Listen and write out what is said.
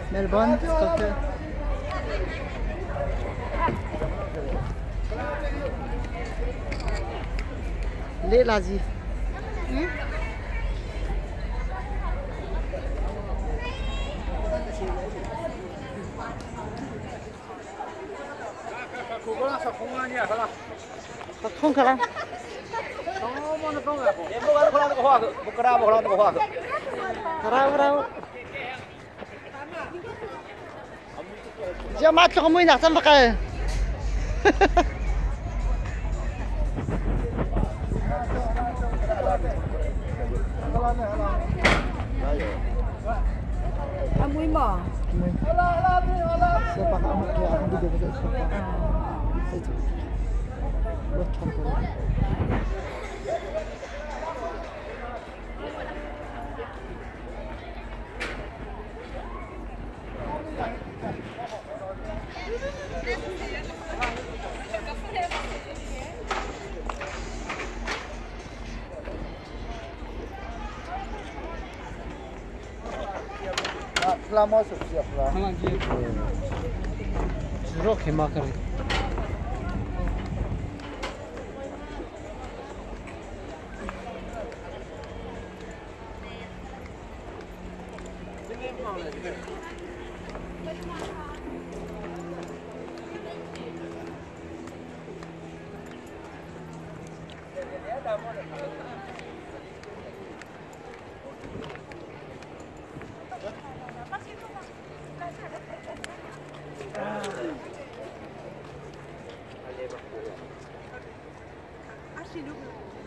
Melbourne, Stockholm. Lệ là gì? Không khả năng. Giờ mắt cho mình nạc xong cái. Amoy mo. Siapa kamu dia akan dijaga siapa? Itu. Buat campur. Lama siap lah. Jeruk hemat kali. Acho que